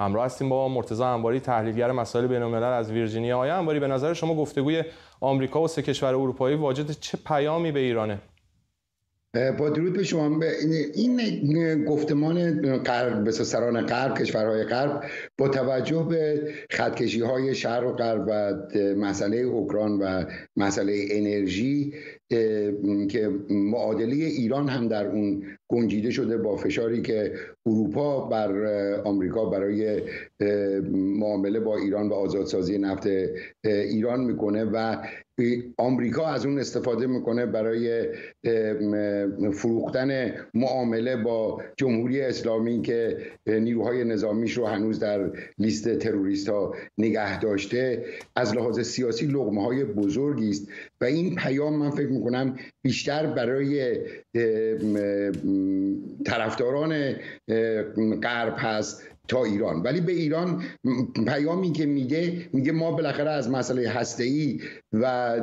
همراه هستیم با مرتضی انباری، تحلیلگر مسائل بین‌الملل از ویرجینیا. آقای انباری، به نظر شما گفتگوی آمریکا و سه کشور اروپایی واجد چه پیامی به ایرانه؟ با درود به شما. این گفتمان غرب، به سران غرب، کشورهای غرب، با توجه به خطکشی‌های شرق و غرب و مسئله اوکراین و مسئله انرژی که معادله ایران هم در اون گنجیده شده با فشاری که اروپا بر آمریکا برای معامله با ایران و آزادسازی نفت ایران میکنه و آمریکا از اون استفاده میکنه برای فروختن معامله با جمهوری اسلامی که نیروهای نظامیش رو هنوز در لیست تروریست ها نگه داشته. از لحاظ سیاسی لقمه های بزرگی است و این پیام من فکر میکنم بیشتر برای طرفداران غرب هست تا ایران. ولی به ایران پیامی که میگه ما بالاخره از مسئله هسته‌ای و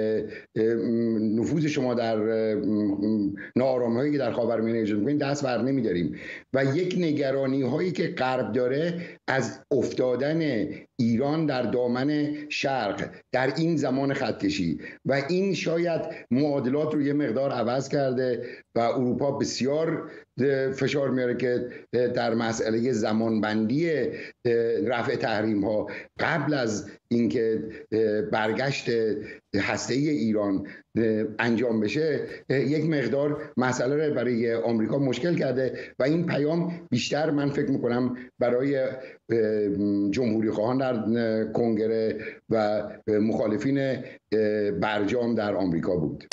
نفوذ شما در ناآرامی‌هایی که در خاورمیانه ایجاد می‌کنید دست بر نمی‌داریم و یک نگرانی هایی که غرب داره از افتادن ایران در دامن شرق در این زمان خطکشی و این شاید معادلات رو یه مقدار عوض کرده و اروپا بسیار فشار میاره که در مسئله زمانبندی رفع تحریم ها قبل از اینکه برگشت هسته‌ای ایران انجام بشه یک مقدار مسئله رو برای آمریکا مشکل کرده و این پیام بیشتر من فکر میکنم برای جمهوری خواهان در کنگره و مخالفین برجام در آمریکا بود.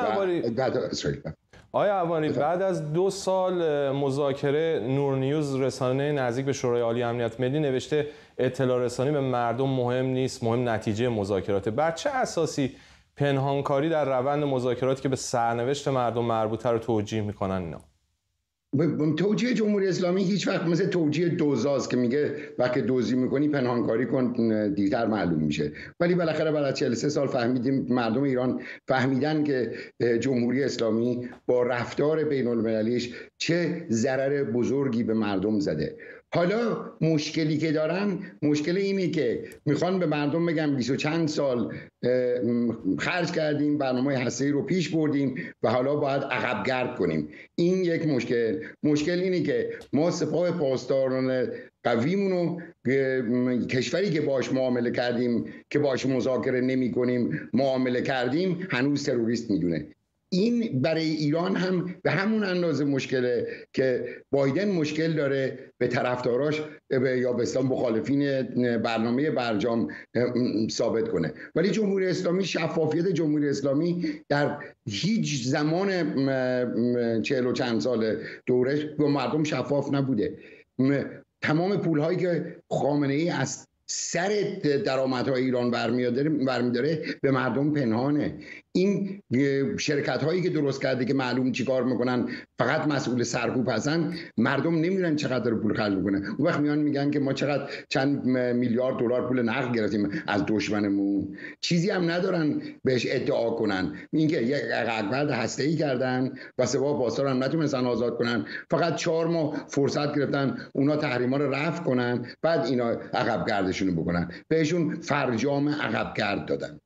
آیا انباری بعد از 2 سال مذاکره، نور نیوز رسانه نزدیک به شورای عالی امنیت ملی نوشته اطلاع رسانی به مردم مهم نیست، مهم نتیجه مذاکراته. بر چه اساسی پنهانکاری در روند مذاکراتی که به سرنوشت مردم مربوطه رو توجیه میکنن اینا؟ توجیه جمهوری اسلامی هیچ وقت مثل توجیه دوزاست که میگه وقتی دزدی میکنی پنهانکاری کن دیرتر معلوم میشه. ولی بالاخره بعد از 43 سال فهمیدیم، مردم ایران فهمیدن که جمهوری اسلامی با رفتار بین المللیش چه ضرر بزرگی به مردم زده. حالا مشکلی که دارن، مشکل اینه که میخوان به مردم بگم 20 و چند سال خرج کردیم، برنامه هسته‌ای رو پیش بردیم و حالا باید عقب گرد کنیم. این یک مشکل اینه که ما سپاه پاسداران قویمونو کشوری که باش معامله کردیم، که باش مذاکره نمی کنیم معامله کردیم، هنوز تروریست میدونه. این برای ایران هم به همون اندازه مشکله که بایدن مشکل داره به طرفداراش یا به اصطلاح مخالفین برنامه برجام ثابت کنه. ولی جمهوری اسلامی، شفافیت جمهوری اسلامی در هیچ زمان 40 و چند سال دورش به مردم شفاف نبوده. تمام پولهایی که خامنه‌ای از سر درآمدهای ایران برمیداره به مردم پنهانه. این شرکت هایی که درست کرده که معلوم چی کار میکنن، فقط مسئول سرکوب هستن، مردم نمیدونن چقدر پول خرج میکنن. اون وقت میان میگن که ما چقدر چند میلیارد دلار پول نقد گرفتیم از دشمنمون، چیزی هم ندارن بهش ادعا کنن. اینکه یک عقب هسته‌ای کردن و سپاه پاسداران هم نتونستن آزاد کنن، فقط 4 ماه فرصت گرفتن اونا تحریما رو رفع کنن، بعد اینا عقب گردشون بکنن، بهشون فرجام عقب گرد دادن.